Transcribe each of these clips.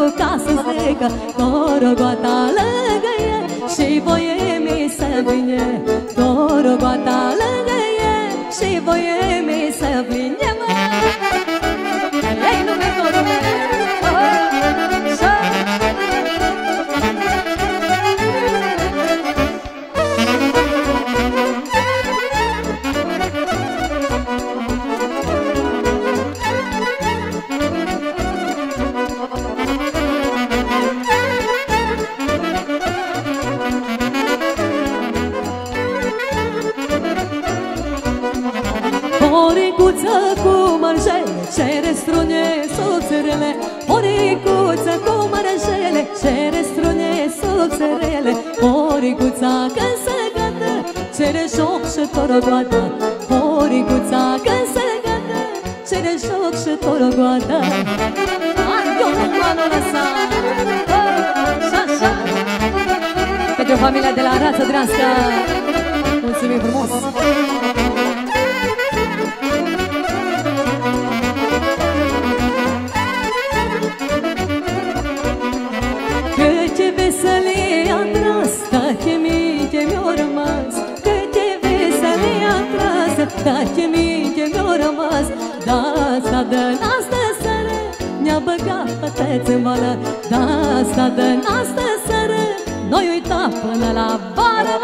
ca să zică Dorogoata lângă e și voie mi să vine Dorogoata lângă e și voie mi să vine mă. Ei, lume, dorule Oricuță cu mărjele, cere strune subțărele Oricuță cu mărjele, cere strune subțărele Oricuța când se gătă, cere joc și torogoată Oricuța când se gătă, cere joc și torogoată Eu nu m-am lăsat Așa pentru familia de la Rață Drească mulțumim frumos Câte veselie am tras, câte minte mi-au rămas Câte veselie am tras, câte minte mi-au rămas Da, asta dă-n astă seară, ne-a băgat păteți în vală Da, asta dă-n astă seară, noi uita până la vară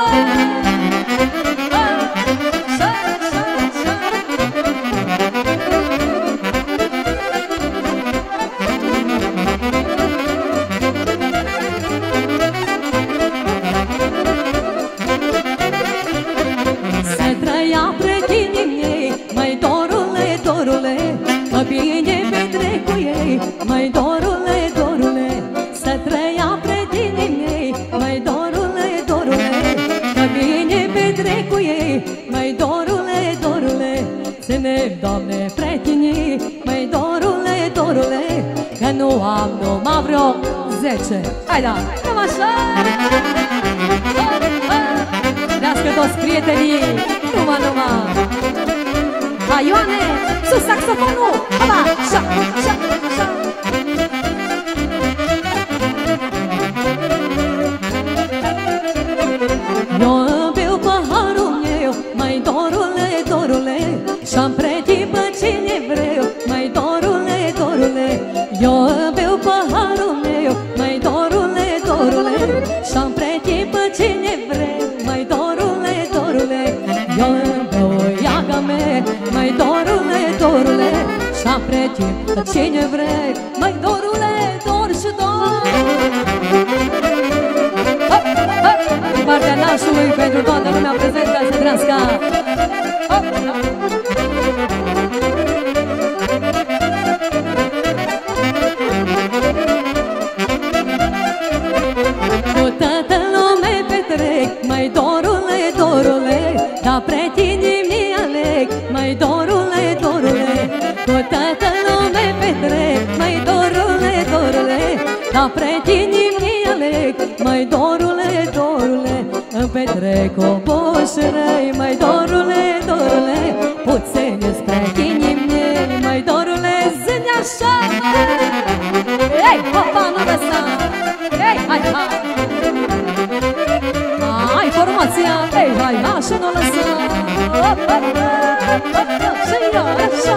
Bine petrec cu ei, măi dorule, dorule Să trăia prietenii mei, măi dorule, dorule Că bine petrec cu ei, măi dorule, dorule Ține, Doamne, prietenii, măi dorule, dorule Că nu am numai vreo 10 Hai da, cam așa Trească toți prietenii, numai Hai, Ioane, sus saxofonul! Haba, așa, așa, așa Eu beau paharul meu, mai dorule, dorule Și-am pretii pe cine vreau, mai dorule, dorule Eu beau paharul meu, mai dorule, dorule Și-am pretii pe cine vreau, mai dorule, dorule Eu beau iaga mea, mai dorule, dorule Și-am pretii pe cine vrei, mai dorule, dor și dor Din partea nașului pentru toată lumea prezentă să trăiască Cu toată lume petrec, mai dorule, dorule Dar prietenii mi aleg, mai dorule, dorule Cu toată lume petrec, mai dorule, dorule Dar prietenii mi aleg, mai dorule, dorule Îmi petrec o boșărăi, mai dorule, dorule Puțini-s prietenii mei, mai dorule, zi-mi așa Ei, hopa, nu lăsa Ei, hai, hai Hai, formația, ei, hai, așa nu lăsa Și eu, așa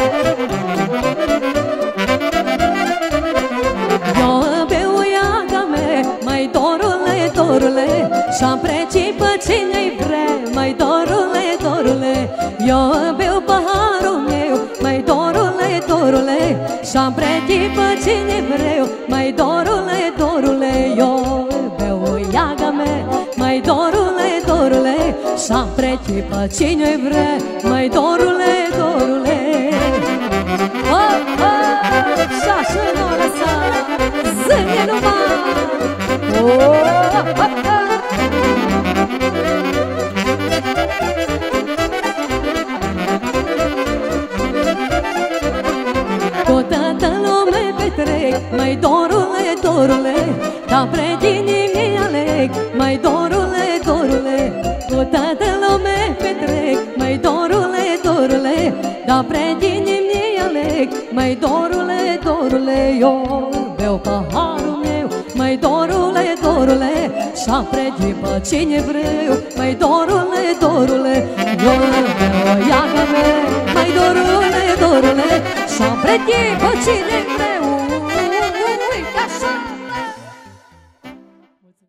Eu beau iaga mea, mai dorule, dorule Și-am preții pe cine-i vrea, mai dorule, dorule Eu beau paharul meu, mai dorule, dorule Și-am preții pe cine vreau, mai dorule, dorule Eu beau iaga mea, mai dorule, dorule Și-am preții pe cine-i vrea, mai dorule, dorule Și-așa nu lăsa, zi-mi numai Cu toată lume petrec, mai dorule, dorule Dar prietenii mi aleg, mai dorule, dorule Cu toată lume petrec, mai dorule, dorule Dar prietenii mi aleg, mai dorule, dorule Eu beau paharul meu. Măi, dorule, dorule, și-am pregit pe cine vreau. Măi, dorule, dorule, eu beau